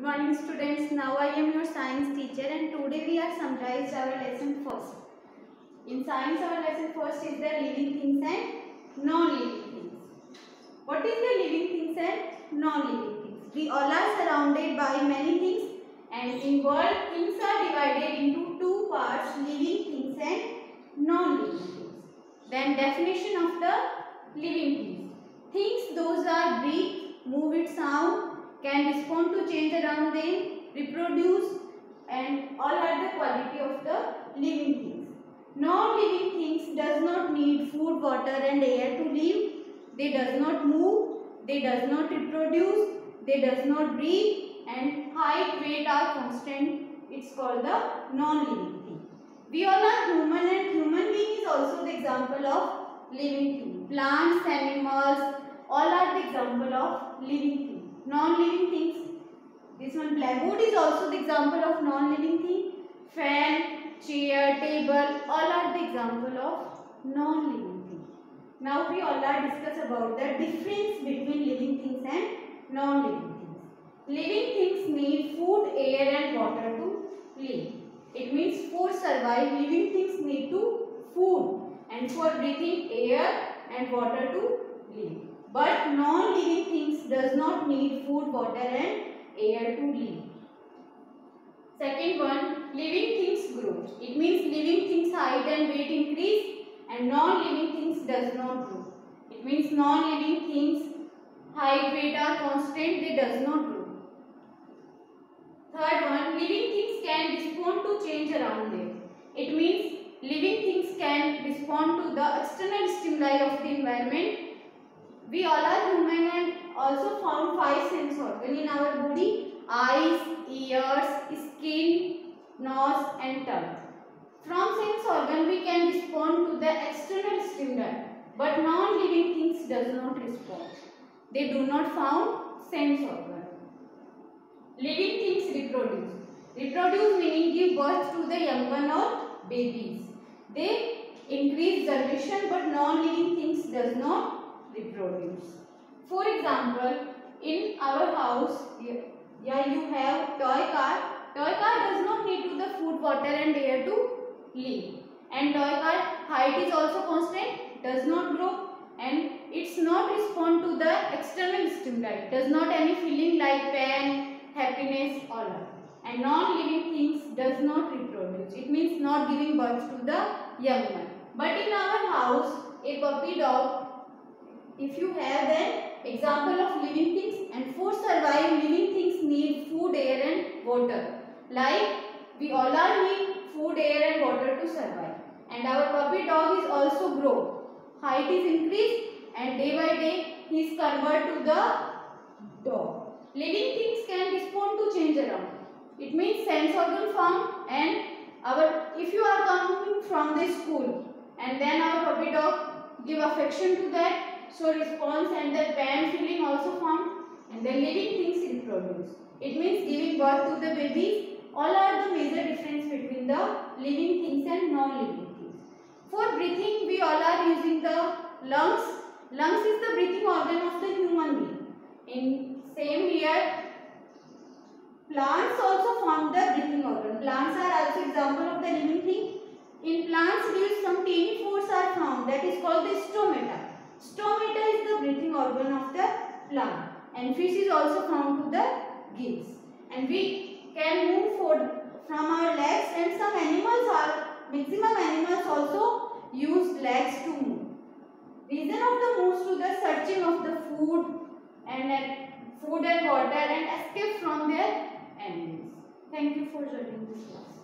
morning students. Now I am your science teacher and today we are summarized our lesson first. In science our lesson first is the living things and non-living things. What is the living things and non-living things? We all are surrounded by many things and in world things are divided into two parts, living things and non-living things. Then definition of the living things. Things those are breathe, move its sound, can respond to change around them, reproduce and all are the quality of the living things. Non-living things does not need food, water and air to live. They does not move, they does not reproduce, they does not breathe and height, weight are constant. It's called the non-living thing. We all are human and human being is also the example of living thing. Plants, animals, all are the example of living thing. Non-living things. This one blackboard is also the example of non-living thing. Fan, chair, table, all are the example of non-living thing. Now we all are discuss about the difference between living things and non-living things. Living things need food, air and water to live. It means for survive, living things need to food and for breathing air and water to live. But non-living things does not need food, water and air to live. Second one, living things grow. It means living things height and weight increase and non-living things does not grow. It means non-living things height, weight are constant, they does not grow. Third one, living things can respond to change around them. It means living things can respond to the external stimuli of the environment. We all are human and also found 5 sense organs in our body: eyes, ears, skin, nose and tongue. From sense organ we can respond to the external stimuli, but non-living things does not respond. They do not found sense organ. Living things reproduce. Reproduce meaning give birth to the young one or babies. They increase generation, but non-living things does not reproduce. For example, in our house, you have toy car. Toy car does not need to the food, water and air to live. And toy car height is also constant, does not grow and it's not respond to the external stimuli. Does not any feeling like pain, happiness, all are. And non-living things does not reproduce. It means not giving birth to the young one. But in our house, a puppy dog, if you have an example of living things, and for survive living things need food, air and water. Like we all are need food, air and water to survive. And our puppy dog is also grow. Height is increased and day by day he is converted to the dog. Living things can respond to change around. It means sense organ found and if you are coming from the school and then our puppy dog give affection to that, so response and the pain feeling also found and then living things reproduce. It means giving birth to the babies. All are the major difference between the living things and non-living things. For breathing we all are using the lungs. Lungs is the breathing organ of the human being. In same here, plants also form the breathing organ. Plants are also example of the living thing. In plants some tiny pores are found, that is called the stomata. Stomata is the breathing organ of the plant and fish is also found to the gills. And we can move from our legs and some animals maximum animals also use legs to move. Reason of the moves to the searching of the food and water and escape from their enemies. Thank you for joining this class.